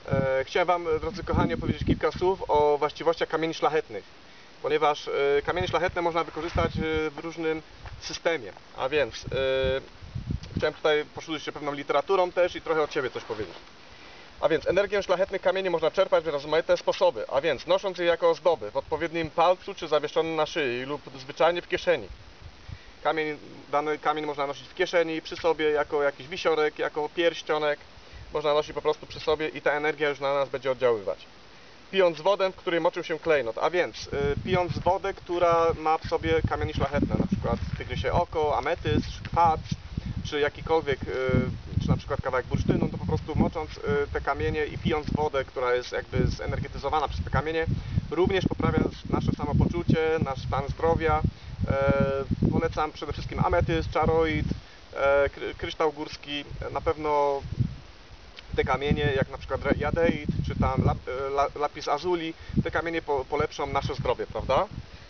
Chciałem Wam, drodzy kochani, opowiedzieć kilka słów o właściwościach kamieni szlachetnych, ponieważ kamienie szlachetne można wykorzystać w różnym systemie, a więc chciałem tutaj posłużyć się pewną literaturą też i trochę od siebie coś powiedzieć. A więc energię szlachetnych kamieni można czerpać w rozmaite sposoby, a więc nosząc je jako ozdoby w odpowiednim palcu czy zawieszony na szyi lub zwyczajnie w kieszeni. Dany kamień można nosić w kieszeni, przy sobie, jako jakiś wisiorek, jako pierścionek. Można nosić po prostu przy sobie i ta energia już na nas będzie oddziaływać. Pijąc wodę, w której moczył się klejnot, a więc pijąc wodę, która ma w sobie kamienie szlachetne, na przykład tygrysie oko, ametyst, kwarc, czy jakikolwiek, czy na przykład kawałek bursztynu, to po prostu mocząc te kamienie i pijąc wodę, która jest jakby zenergetyzowana przez te kamienie, również poprawia nasze samopoczucie, nasz stan zdrowia. Polecam przede wszystkim ametyst, czaroid, kryształ górski, na pewno te kamienie, jak na przykład jadeit, czy tam lapis azuli, te kamienie polepszą nasze zdrowie, prawda?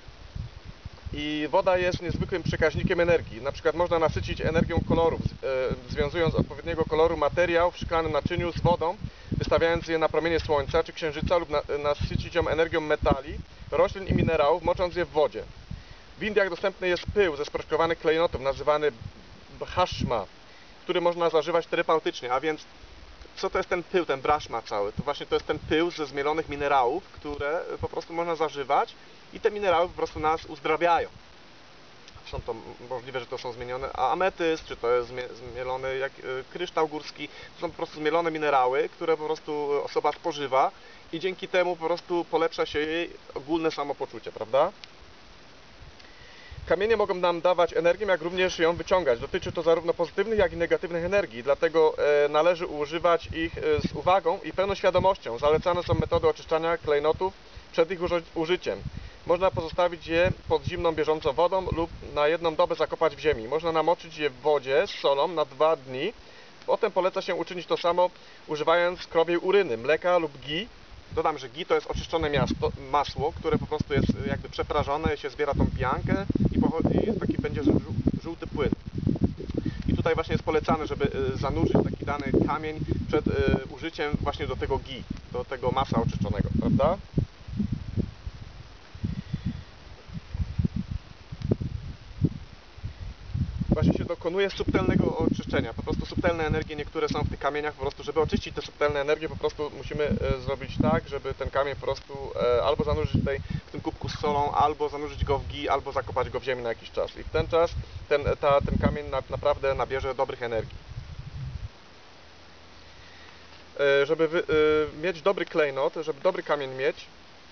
I woda jest niezwykłym przekaźnikiem energii. Na przykład można nasycić energią kolorów, związując odpowiedniego koloru materiał w szklanym naczyniu z wodą, wystawiając je na promienie słońca czy księżyca lub nasycić ją energią metali, roślin i minerałów, mocząc je w wodzie. W Indiach dostępny jest pył ze sproszkowanych klejnotów, nazywany bhashma, który można zażywać terapeutycznie, a więc co to jest ten pył, ten brahma cały? To właśnie to jest ten pył ze zmielonych minerałów, które po prostu można zażywać i te minerały po prostu nas uzdrawiają. Są to możliwe, że to są zmienione ametyst, czy to jest zmielony jak kryształ górski. To są po prostu zmielone minerały, które po prostu osoba spożywa i dzięki temu po prostu polepsza się jej ogólne samopoczucie, prawda? Kamienie mogą nam dawać energię, jak również ją wyciągać. Dotyczy to zarówno pozytywnych, jak i negatywnych energii, dlatego należy używać ich z uwagą i pełną świadomością. Zalecane są metody oczyszczania klejnotów przed ich użyciem. Można pozostawić je pod zimną, bieżącą wodą lub na jedną dobę zakopać w ziemi. Można namoczyć je w wodzie z solą na 2 dni. Potem poleca się uczynić to samo, używając krowiej uryny, mleka lub ghee. Dodam, że ghee to jest oczyszczone masło, które po prostu jest jakby przeprażone, się zbiera tą piankę i jest taki będzie żółty płyn. I tutaj właśnie jest polecane, żeby zanurzyć taki dany kamień przed użyciem właśnie do tego ghee, do tego masła oczyszczonego, prawda? Właśnie się dokonuje subtelnego oczyszczenia. Po prostu subtelne energie niektóre są w tych kamieniach, po prostu żeby oczyścić te subtelne energie, po prostu musimy zrobić tak, żeby ten kamień po prostu albo zanurzyć tutaj w tym kubku z solą, albo zanurzyć go w ghee, albo zakopać go w ziemi na jakiś czas. I w ten czas ten kamień naprawdę nabierze dobrych energii. Żeby mieć dobry klejnot, żeby dobry kamień mieć,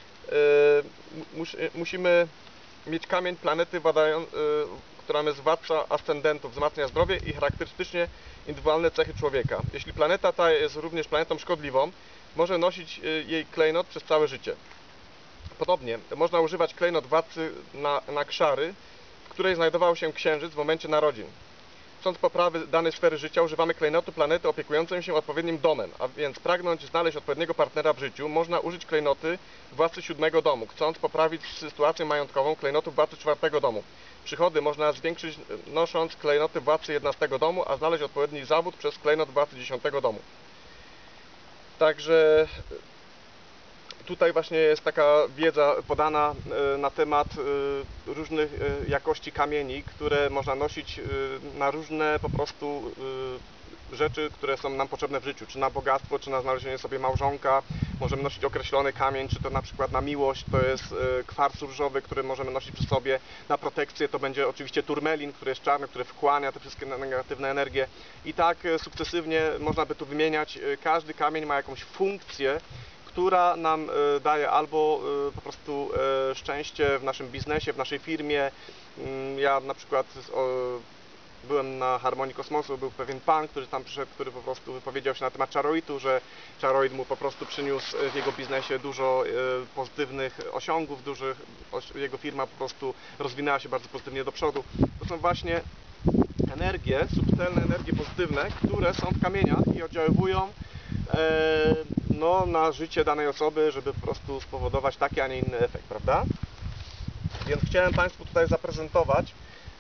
musimy mieć kamień planety która jest władca ascendentów, wzmacnia zdrowie i charakterystycznie indywidualne cechy człowieka. Jeśli planeta ta jest również planetą szkodliwą, może nosić jej klejnot przez całe życie. Podobnie można używać klejnot władcy na Kszary, w której znajdował się księżyc w momencie narodzin. Chcąc poprawy danej sfery życia, używamy klejnotu planety opiekującej się odpowiednim domem, a więc pragnąc znaleźć odpowiedniego partnera w życiu, można użyć klejnoty władcy 7 domu. Chcąc poprawić sytuację majątkową, klejnotu władcy 4 domu. Przychody można zwiększyć nosząc klejnoty władcy 11 domu, a znaleźć odpowiedni zawód przez klejnot władcy 10 domu. Także tutaj właśnie jest taka wiedza podana na temat różnych jakości kamieni, które można nosić na różne po prostu rzeczy, które są nam potrzebne w życiu, czy na bogactwo, czy na znalezienie sobie małżonka. Możemy nosić określony kamień, czy to na przykład na miłość, to jest kwarc różowy, który możemy nosić przy sobie. Na protekcję to będzie oczywiście turmelin, który jest czarny, który wchłania te wszystkie negatywne energie. I tak sukcesywnie można by tu wymieniać. Każdy kamień ma jakąś funkcję, która nam daje albo po prostu szczęście w naszym biznesie, w naszej firmie. Ja na przykład byłem na Harmonii Kosmosu, był pewien pan, który tam przyszedł, który po prostu wypowiedział się na temat czaroidu, że czaroid mu po prostu przyniósł w jego biznesie dużo pozytywnych osiągów, jego firma po prostu rozwinęła się bardzo pozytywnie do przodu. To są właśnie energie, subtelne energie pozytywne, które są w kamieniach i oddziaływują no, na życie danej osoby, żeby po prostu spowodować taki, a nie inny efekt, prawda? Więc chciałem Państwu tutaj zaprezentować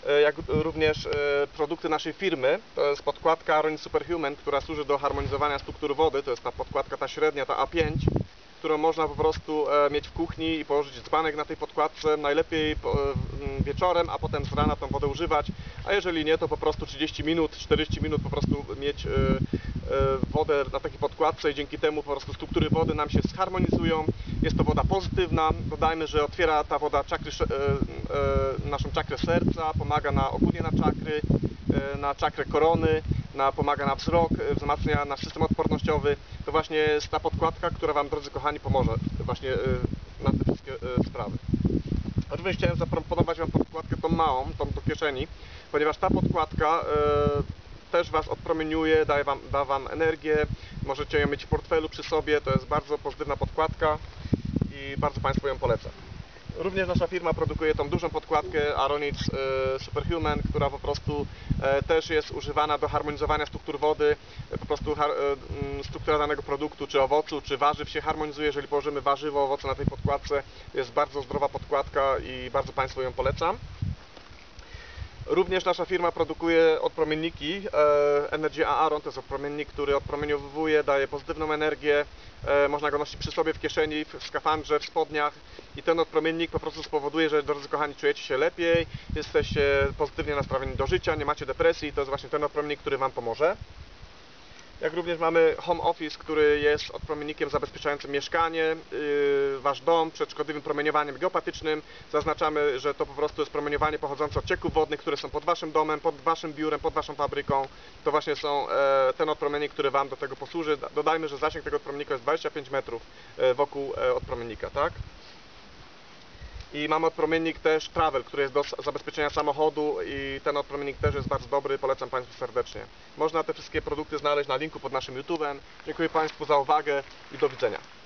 jak również produkty naszej firmy. To jest podkładka Aronis Superhuman, która służy do harmonizowania struktur wody. To jest ta podkładka, ta średnia, ta A5, którą można po prostu mieć w kuchni i położyć dzbanek na tej podkładce, najlepiej wieczorem, a potem z rana tą wodę używać, a jeżeli nie, to po prostu 30 minut, 40 minut po prostu mieć wodę na takiej podkładce i dzięki temu po prostu struktury wody nam się zharmonizują. Jest to woda pozytywna, dodajmy, że otwiera ta woda czakry, naszą czakrę serca, pomaga ogólnie na czakry, na czakrę korony, pomaga na wzrok, wzmacnia nasz system odpornościowy. To właśnie jest ta podkładka, która Wam, drodzy kochani, pomoże właśnie na te wszystkie sprawy. Również chciałem zaproponować Wam podkładkę tą małą, tą do kieszeni, ponieważ ta podkładka też Was odpromieniuje, da Wam energię, możecie ją mieć w portfelu przy sobie, to jest bardzo pozytywna podkładka i bardzo Państwu ją polecam. Również nasza firma produkuje tą dużą podkładkę Aronis Superhuman, która po prostu też jest używana do harmonizowania struktur wody. Po prostu struktura danego produktu, czy owocu, czy warzyw się harmonizuje. Jeżeli położymy warzywo, owoce na tej podkładce, jest bardzo zdrowa podkładka i bardzo Państwu ją polecam. Również nasza firma produkuje odpromienniki Energy Aaron, to jest odpromiennik, który odpromieniowuje, daje pozytywną energię, można go nosić przy sobie w kieszeni, w skafandrze, w spodniach i ten odpromiennik po prostu spowoduje, że, drodzy kochani, czujecie się lepiej, jesteście pozytywnie nastawieni do życia, nie macie depresji, to jest właśnie ten odpromiennik, który Wam pomoże. Jak również mamy Home Office, który jest odpromiennikiem zabezpieczającym mieszkanie, Wasz dom przed szkodliwym promieniowaniem geopatycznym. Zaznaczamy, że to po prostu jest promieniowanie pochodzące od cieków wodnych, które są pod Waszym domem, pod Waszym biurem, pod Waszą fabryką. To właśnie są ten odpromiennik, który Wam do tego posłuży. Dodajmy, że zasięg tego odpromiennika jest 25 metrów wokół odpromiennika, tak? I mamy odpromiennik też Travel, który jest do zabezpieczenia samochodu i ten odpromiennik też jest bardzo dobry, polecam Państwu serdecznie. Można te wszystkie produkty znaleźć na linku pod naszym YouTube'em. Dziękuję Państwu za uwagę i do widzenia.